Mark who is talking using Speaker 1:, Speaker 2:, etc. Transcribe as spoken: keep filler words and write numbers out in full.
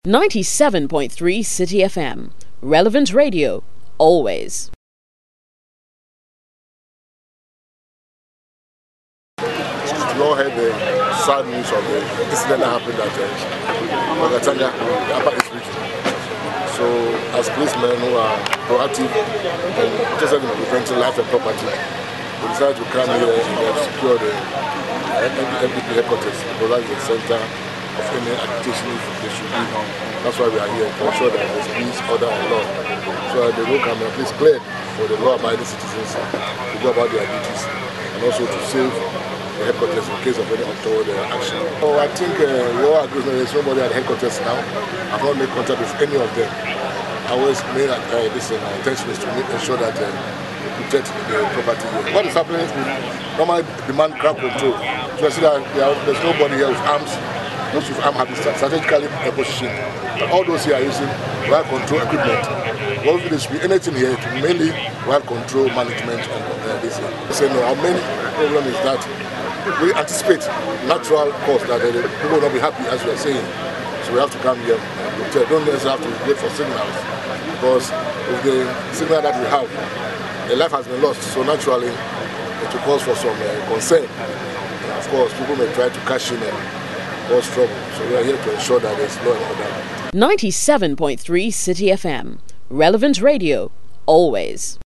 Speaker 1: ninety-seven point three City F M. Relevant radio, always.
Speaker 2: We all heard the sad news of the incident that happened at uh, Bagatanga, the Upper East region. So, as policemen who are proactive and interested in preventing life and property, we decided to come here and secure the M D P headquarters, because that's the center of any agitation they should be. That's why we are here, to ensure that there's peace, order, and law. So that the road can be at least cleared for the law-abiding citizens to go about their duties, and also to save the headquarters in case of any untoward uh, action. Oh, I think uh, we all agree that there's nobody at the headquarters now. I've not made contact with any of them. I always made uh, this uh, intention is to make ensure that uh, we protect the property here. What is happening is we normally demand crowd control. So I see that there are, there's nobody here with arms. Those with arms have been strategically positioned. All those here are using wild control equipment. Well, there should be anything here to mainly wild control management and uh, this here. So no, our main problem is that we anticipate natural cause that uh, people will not be happy, as we are saying. So we have to come here and protect. Don't necessarily have to wait for signals, because with the signal that we have, a life has been lost. So naturally, it will cause for some uh, concern. And of course, people may try to cash in and cause trouble. So we are here to ensure that there is law and order.
Speaker 1: ninety-seven point three City F M. Relevant radio, always.